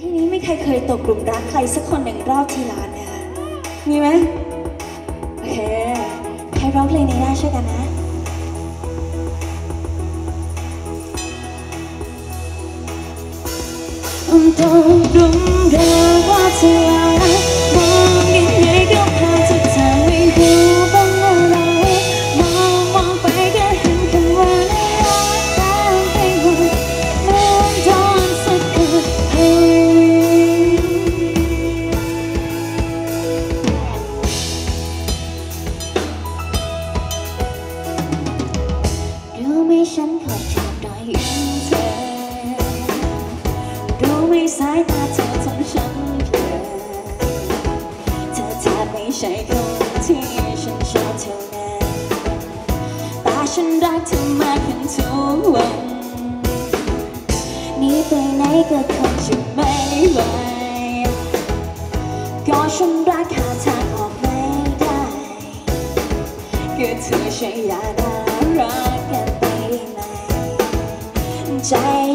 ที่นี้ไม่ใครเคยตกหลุมรักใครสักคนหนึ่งรอบทีละนะมีไหมโอเคใครร้องเพลงนี้ได้ช่วยกันนะตกหลุมรักว่าเธอมองยังไงก็พาจะเธอไม่รู้บ้างอะไรมองไปก็เห็นคำว่าน่ารักตามไปหมดเหมือนโดนสะกดให้รู้ไหมฉันขอชอบรอยยิ้มเธอรู้ไหมสายตาเธอทำฉันเพลินเธอแทบไม่ใช่คนที่ฉันชอบเท่านั้นแต่ฉันรักเธอมากขึ้นทุกวันหนีไปไหนก็คงจะไม่ไหวก็ฉันรักหาทางออกไม่ได้ก็เธอใช่อยากน่ารักกันไปไหมใจ